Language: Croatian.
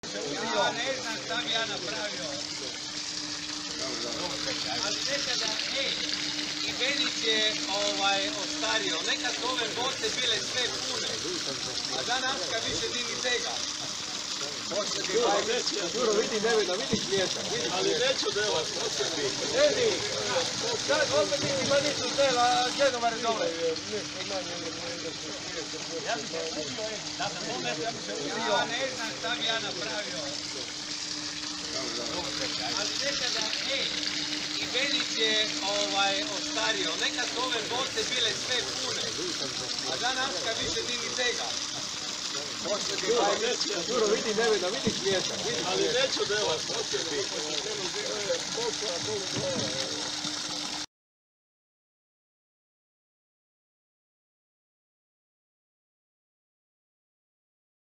Ja ne znam šta bi ja napravio. Ali nekada, i Benić je ostario. Nekad su ove boce bile sve pune. A danas kad više ni tega. Juro, vidi nevina, vidi smiješak. Ali neću delat, osjeti. Edi, sad opet ima nisu tela, džedovare dole. Ja ne znam šta bi ja napravio. Ali nekada, i Benić je ostario. Nekad su ove boce bile sve pune. A danas kad više ni tega. Juro, vidi nevina, vidi smiješak. Ali neću delat, osjeti.